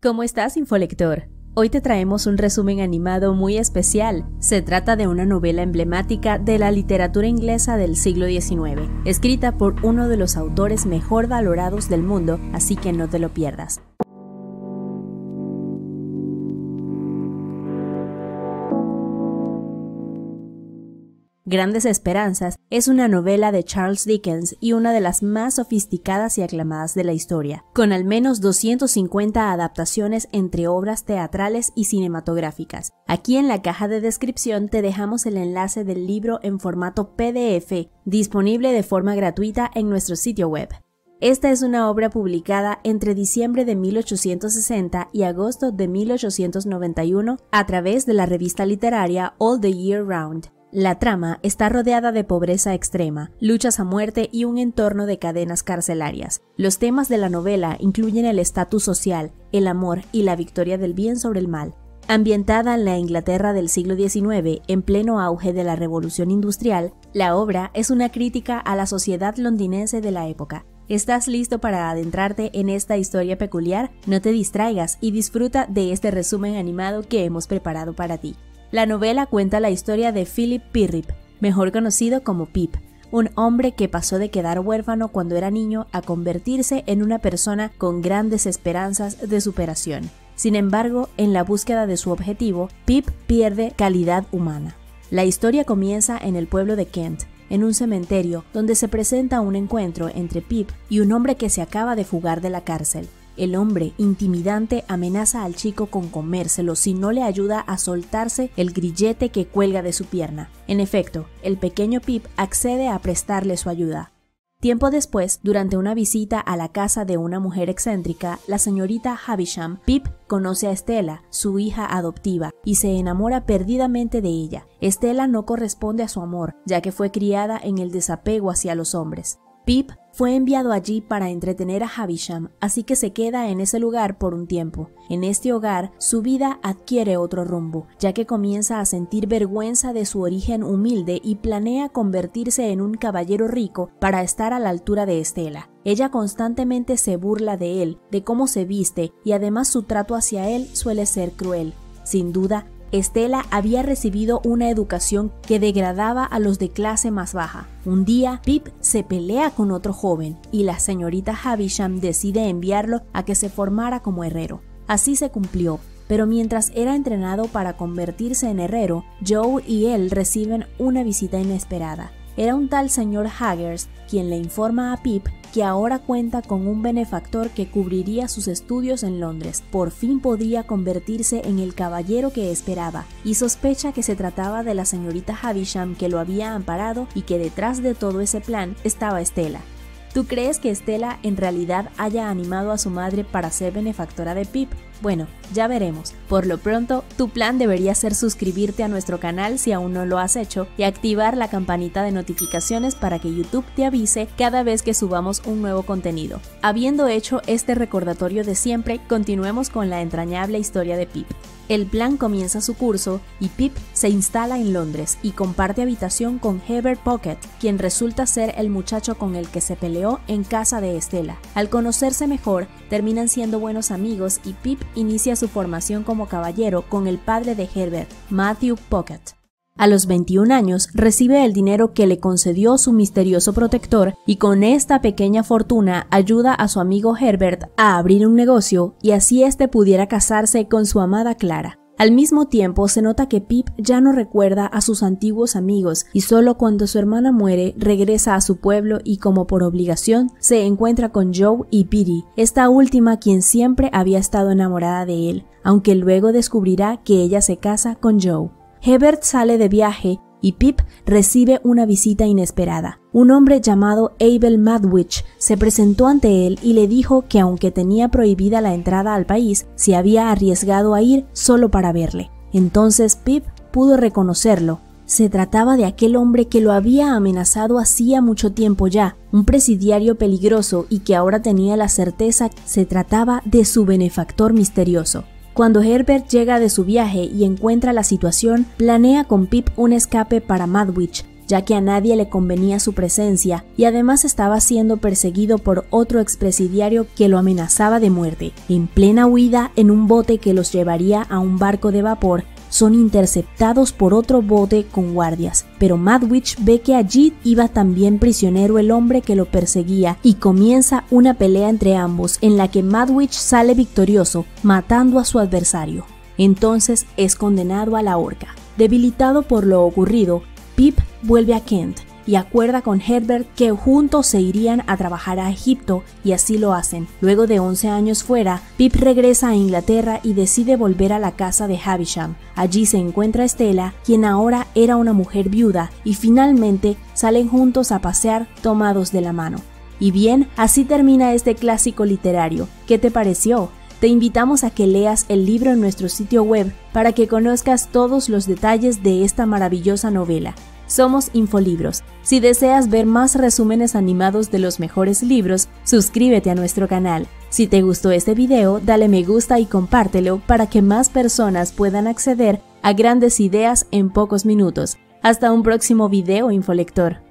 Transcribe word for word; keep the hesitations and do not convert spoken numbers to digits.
¿Cómo estás, Infolector? Hoy te traemos un resumen animado muy especial. Se trata de una novela emblemática de la literatura inglesa del siglo diecinueve, escrita por uno de los autores mejor valorados del mundo, así que no te lo pierdas. Grandes Esperanzas es una novela de Charles Dickens y una de las más sofisticadas y aclamadas de la historia, con al menos doscientas cincuenta adaptaciones entre obras teatrales y cinematográficas. Aquí en la caja de descripción te dejamos el enlace del libro en formato P D F, disponible de forma gratuita en nuestro sitio web. Esta es una obra publicada entre diciembre de mil ochocientos sesenta y agosto de mil ochocientos noventa y uno a través de la revista literaria All the Year Round. La trama está rodeada de pobreza extrema, luchas a muerte y un entorno de cadenas carcelarias. Los temas de la novela incluyen el estatus social, el amor y la victoria del bien sobre el mal. Ambientada en la Inglaterra del siglo diecinueve, en pleno auge de la Revolución Industrial, la obra es una crítica a la sociedad londinense de la época. ¿Estás listo para adentrarte en esta historia peculiar? No te distraigas y disfruta de este resumen animado que hemos preparado para ti. La novela cuenta la historia de Philip Pirrip, mejor conocido como Pip, un hombre que pasó de quedar huérfano cuando era niño a convertirse en una persona con grandes esperanzas de superación. Sin embargo, en la búsqueda de su objetivo, Pip pierde calidad humana. La historia comienza en el pueblo de Kent, en un cementerio donde se presenta un encuentro entre Pip y un hombre que se acaba de fugar de la cárcel. El hombre, intimidante, amenaza al chico con comérselo si no le ayuda a soltarse el grillete que cuelga de su pierna. En efecto, el pequeño Pip accede a prestarle su ayuda. Tiempo después, durante una visita a la casa de una mujer excéntrica, la señorita Havisham, Pip conoce a Stella, su hija adoptiva, y se enamora perdidamente de ella. Stella no corresponde a su amor, ya que fue criada en el desapego hacia los hombres. Pip fue enviado allí para entretener a Havisham, así que se queda en ese lugar por un tiempo. En este hogar, su vida adquiere otro rumbo, ya que comienza a sentir vergüenza de su origen humilde y planea convertirse en un caballero rico para estar a la altura de Stella. Ella constantemente se burla de él, de cómo se viste, y además su trato hacia él suele ser cruel. Sin duda, Stella había recibido una educación que degradaba a los de clase más baja. Un día, Pip se pelea con otro joven y la señorita Havisham decide enviarlo a que se formara como herrero. Así se cumplió, pero mientras era entrenado para convertirse en herrero, Joe y él reciben una visita inesperada. Era un tal señor Haggers quien le informa a Pip que ahora cuenta con un benefactor que cubriría sus estudios en Londres. Por fin podría convertirse en el caballero que esperaba, y sospecha que se trataba de la señorita Havisham que lo había amparado y que detrás de todo ese plan estaba Stella. ¿Tú crees que Stella en realidad haya animado a su madre para ser benefactora de Pip? Bueno, ya veremos. Por lo pronto, tu plan debería ser suscribirte a nuestro canal si aún no lo has hecho y activar la campanita de notificaciones para que YouTube te avise cada vez que subamos un nuevo contenido. Habiendo hecho este recordatorio de siempre, continuemos con la entrañable historia de Pip. El plan comienza su curso y Pip se instala en Londres y comparte habitación con Herbert Pocket, quien resulta ser el muchacho con el que se peleó en casa de Stella. Al conocerse mejor, terminan siendo buenos amigos y Pip inicia su formación como caballero con el padre de Herbert, Matthew Pocket. A los veintiún años recibe el dinero que le concedió su misterioso protector y con esta pequeña fortuna ayuda a su amigo Herbert a abrir un negocio y así éste pudiera casarse con su amada Clara. Al mismo tiempo se nota que Pip ya no recuerda a sus antiguos amigos y solo cuando su hermana muere regresa a su pueblo y como por obligación se encuentra con Joe y Biddy, esta última quien siempre había estado enamorada de él, aunque luego descubrirá que ella se casa con Joe. Herbert sale de viaje y Pip recibe una visita inesperada. Un hombre llamado Abel Madwich se presentó ante él y le dijo que aunque tenía prohibida la entrada al país, se había arriesgado a ir solo para verle. Entonces Pip pudo reconocerlo. Se trataba de aquel hombre que lo había amenazado hacía mucho tiempo ya, un presidiario peligroso y que ahora tenía la certeza que se trataba de su benefactor misterioso. Cuando Herbert llega de su viaje y encuentra la situación, planea con Pip un escape para Madwich, ya que a nadie le convenía su presencia y además estaba siendo perseguido por otro expresidiario que lo amenazaba de muerte. En plena huida en un bote que los llevaría a un barco de vapor, son interceptados por otro bote con guardias, pero Madwich ve que allí iba también prisionero el hombre que lo perseguía y comienza una pelea entre ambos en la que Madwich sale victorioso, matando a su adversario. Entonces es condenado a la horca. Debilitado por lo ocurrido, Pip vuelve a Kent y acuerda con Herbert que juntos se irían a trabajar a Egipto, y así lo hacen. Luego de once años fuera, Pip regresa a Inglaterra y decide volver a la casa de Havisham. Allí se encuentra Stella, quien ahora era una mujer viuda, y finalmente salen juntos a pasear tomados de la mano. Y bien, así termina este clásico literario. ¿Qué te pareció? Te invitamos a que leas el libro en nuestro sitio web para que conozcas todos los detalles de esta maravillosa novela. Somos Infolibros. Si deseas ver más resúmenes animados de los mejores libros, suscríbete a nuestro canal. Si te gustó este video, dale me gusta y compártelo para que más personas puedan acceder a grandes ideas en pocos minutos. Hasta un próximo video, Infolector.